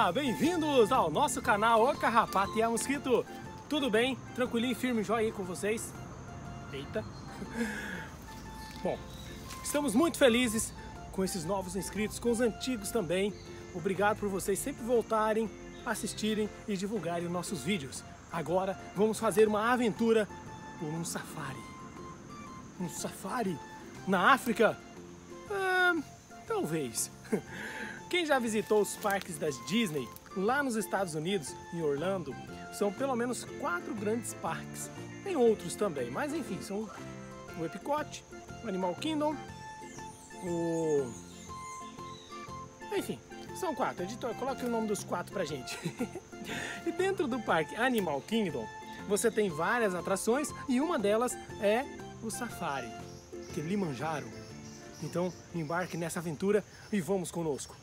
Olá, bem-vindos ao nosso canal O Carrapato e é Mosquito. Tudo bem? Tranquilinho, firme, jóia aí com vocês? Eita! Bom, estamos muito felizes com esses novos inscritos, com os antigos também. Obrigado por vocês sempre voltarem, assistirem e divulgarem os nossos vídeos. Agora vamos fazer uma aventura por um safari. Um safari na África? Talvez. Quem já visitou os parques das Disney lá nos Estados Unidos, em Orlando, são pelo menos 4 grandes parques. Tem outros também, mas enfim, são o Epcot, o Animal Kingdom, enfim, são 4. Editor, coloque o nome dos 4 pra gente. E dentro do parque Animal Kingdom, você tem várias atrações e uma delas é o Safari, Kilimanjaro. Então, embarque nessa aventura e vamos conosco.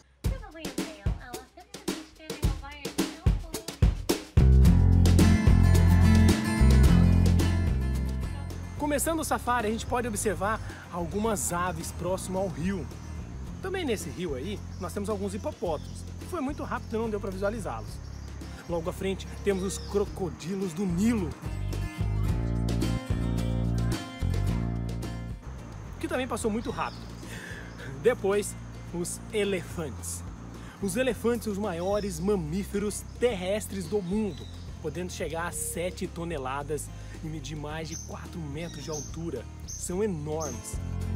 Começando o safari, a gente pode observar algumas aves próximo ao rio. Também nesse rio aí, nós temos alguns hipopótamos. Foi muito rápido e não deu para visualizá-los. Logo à frente, temos os crocodilos do Nilo, que também passou muito rápido. Depois, os elefantes. Os elefantes são os maiores mamíferos terrestres do mundo, podendo chegar a 7 toneladas e medir mais de 4 metros de altura. São enormes.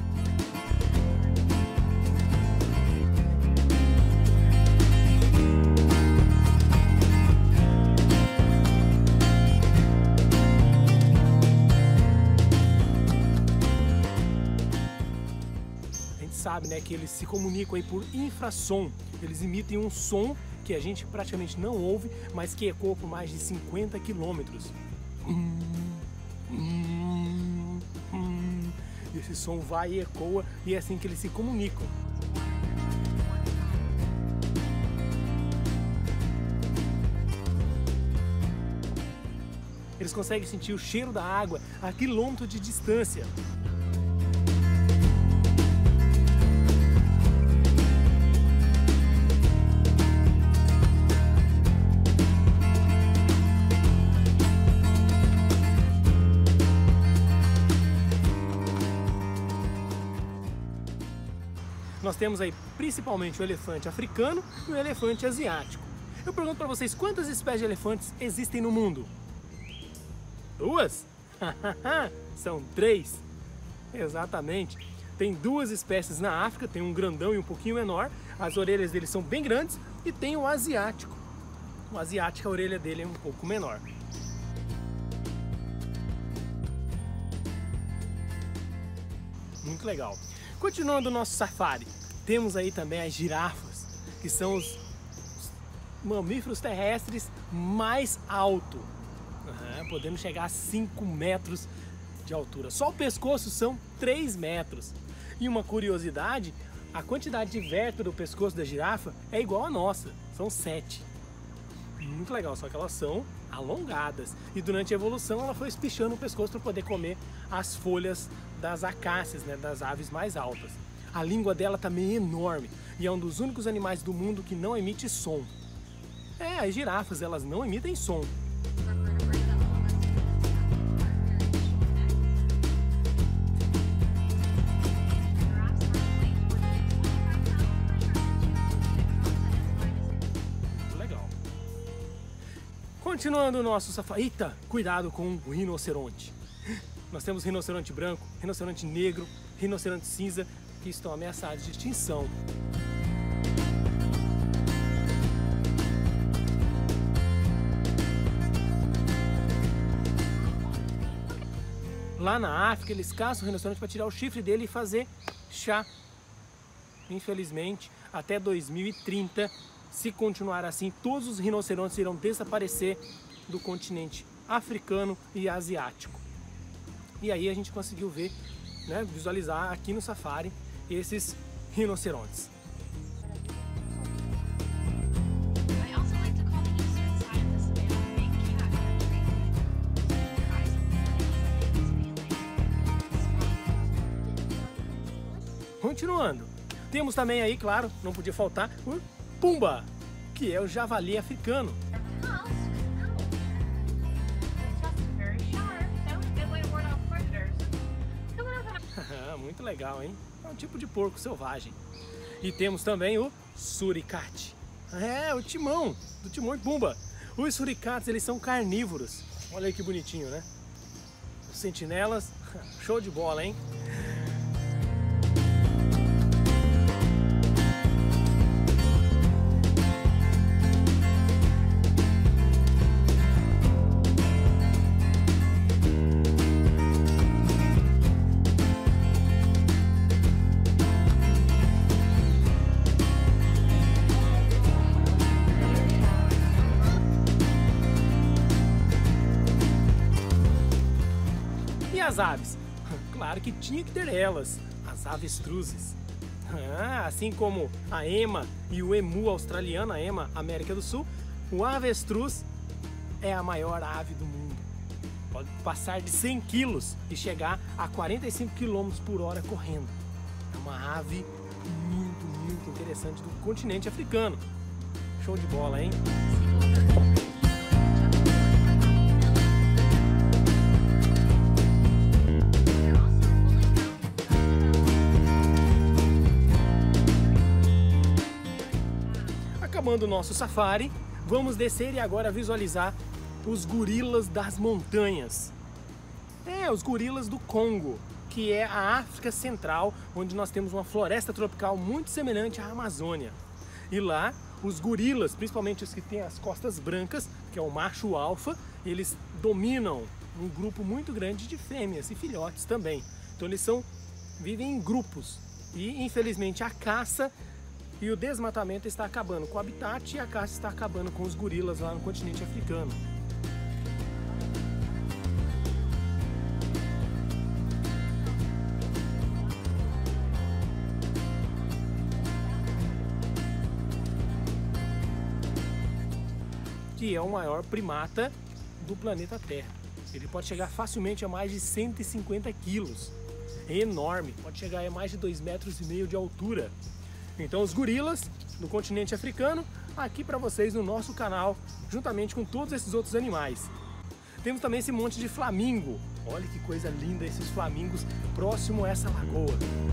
A gente sabe, né, que eles se comunicam aí por infrassom. Eles emitem um som que a gente praticamente não ouve, mas que ecoa por mais de 50 quilômetros. Esse som vai e ecoa e é assim que eles se comunicam. Eles conseguem sentir o cheiro da água a quilômetros de distância. Nós temos aí principalmente o elefante africano e o elefante asiático. Eu pergunto para vocês, quantas espécies de elefantes existem no mundo? 2? São 3. Exatamente. Tem 2 espécies na África, tem um grandão e um pouquinho menor. As orelhas dele são bem grandes e tem o asiático. O asiático, a orelha dele é um pouco menor. Muito legal. Continuando o nosso safari, temos aí também as girafas, que são os mamíferos terrestres mais altos, podendo chegar a 5 metros de altura. Só o pescoço são 3 metros. E uma curiosidade, a quantidade de vértebra do pescoço da girafa é igual à nossa, são 7. Muito legal, só que elas são alongadas. E durante a evolução ela foi espichando o pescoço para poder comer as folhas das acácias, né, das aves mais altas. A língua dela também é enorme e é um dos únicos animais do mundo que não emite som. As girafas, elas não emitem som. Legal. Continuando o nosso safari. Eita, cuidado com o rinoceronte. Nós temos rinoceronte branco, rinoceronte negro, rinoceronte cinza, que estão ameaçados de extinção. Lá na África, eles caçam o rinoceronte para tirar o chifre dele e fazer chá. Infelizmente, até 2030, se continuar assim, todos os rinocerontes irão desaparecer do continente africano e asiático. E aí a gente conseguiu ver, né, visualizar aqui no safari esses rinocerontes. Continuando, temos também aí, claro, não podia faltar, o Pumba. que é o javali africano. Muito legal, hein? É um tipo de porco selvagem. E temos também o suricate. O timão, do Timão e Pumba. Os suricates, eles são carnívoros. Olha aí que bonitinho, né? Os sentinelas, show de bola, hein? E as aves? Claro que tinha que ter elas, as avestruzes. Assim como a ema e o emu australiano, a ema América do Sul, o avestruz é a maior ave do mundo. Pode passar de 100 quilos e chegar a 45 km por hora correndo. É uma ave muito interessante do continente africano. Show de bola, hein? Acabando o nosso safari, vamos descer e agora visualizar os gorilas das montanhas. Os gorilas do Congo, que é a África Central, onde nós temos uma floresta tropical muito semelhante à Amazônia. E lá, os gorilas, principalmente os que têm as costas brancas, que é o macho alfa, eles dominam um grupo muito grande de fêmeas e filhotes também. Então eles vivem em grupos e, infelizmente, a caça e o desmatamento está acabando com o habitat e a caça está acabando com os gorilas lá no continente africano. Que é o maior primata do planeta Terra. Ele pode chegar facilmente a mais de 150 quilos. É enorme, pode chegar a mais de 2,5 metros de altura. Então os gorilas do continente africano, aqui para vocês no nosso canal, juntamente com todos esses outros animais. Temos também esse monte de flamingo. Olha que coisa linda esses flamingos próximo a essa lagoa.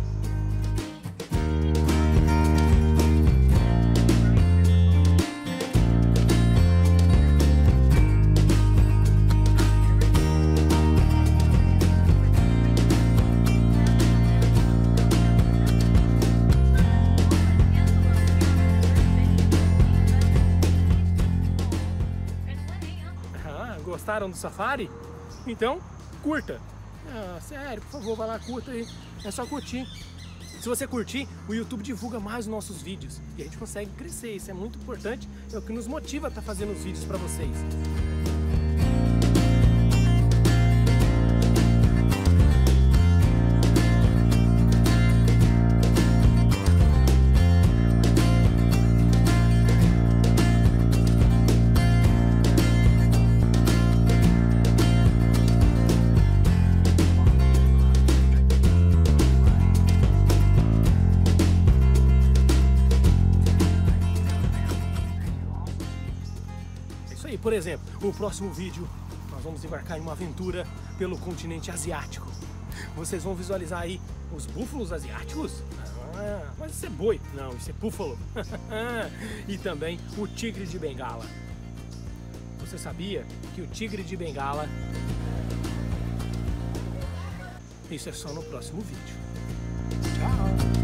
Gostaram do safari? Então, curta. Sério, por favor, vai lá, curta aí. É só curtir. Se você curtir, o YouTube divulga mais os nossos vídeos e a gente consegue crescer. Isso é muito importante, é o que nos motiva a estar fazendo os vídeos para vocês. Por exemplo, no próximo vídeo nós vamos embarcar em uma aventura pelo continente asiático. Vocês vão visualizar aí os búfalos asiáticos. Mas isso é boi. Não, isso é búfalo. E também o tigre de Bengala. Você sabia que o tigre de Bengala... Isso é só no próximo vídeo. Tchau!